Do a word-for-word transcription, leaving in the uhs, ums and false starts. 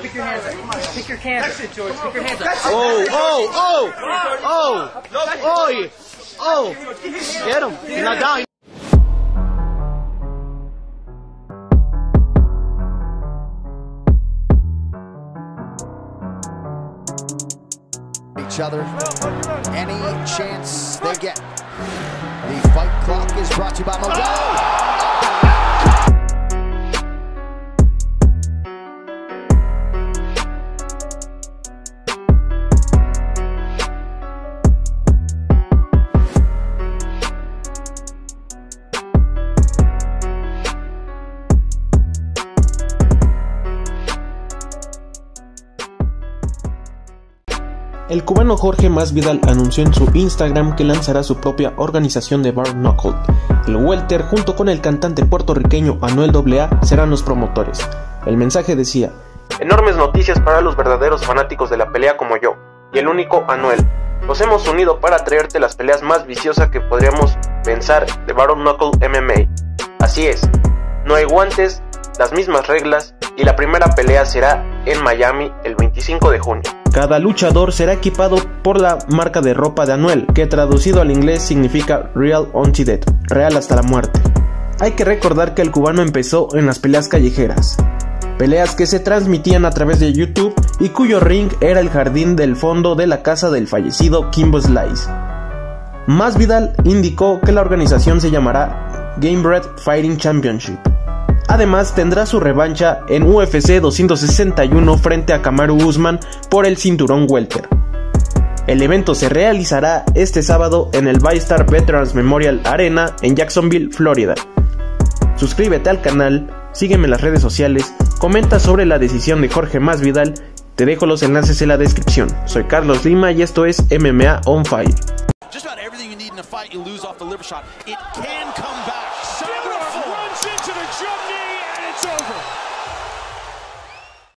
Pick your hands up. Pick your hands up. Pick your hands up. Oh, oh, oh, oh, oh, oh, get him. He's not down. Each other any chance they get. The fight clock is brought to you by Modelo. El cubano Jorge Masvidal anunció en su Instagram que lanzará su propia organización de Bare Knuckle. El welter junto con el cantante puertorriqueño Anuel A A serán los promotores. El mensaje decía: enormes noticias para los verdaderos fanáticos de la pelea como yo, y el único Anuel. Nos hemos unido para traerte las peleas más viciosas que podríamos pensar de Bare Knuckle M M A. Así es, no hay guantes, las mismas reglas, y la primera pelea será en Miami el veinticinco de junio. Cada luchador será equipado por la marca de ropa de Anuel, que traducido al inglés significa Real Until Death, real hasta la muerte. Hay que recordar que el cubano empezó en las peleas callejeras, peleas que se transmitían a través de YouTube y cuyo ring era el jardín del fondo de la casa del fallecido Kimbo Slice. Masvidal indicó que la organización se llamará Gamebred Fighting Championship. Además tendrá su revancha en U F C doscientos sesenta y uno frente a Kamaru Usman por el cinturón welter. El evento se realizará este sábado en el VyStar Veterans Memorial Arena en Jacksonville, Florida. Suscríbete al canal, sígueme en las redes sociales, comenta sobre la decisión de Jorge Masvidal, te dejo los enlaces en la descripción. Soy Carlos Lima y esto es M M A On Fire. Just about everything you need in a fight, you lose off the liver shot. It can come back. Runs into the jump knee, and it's over.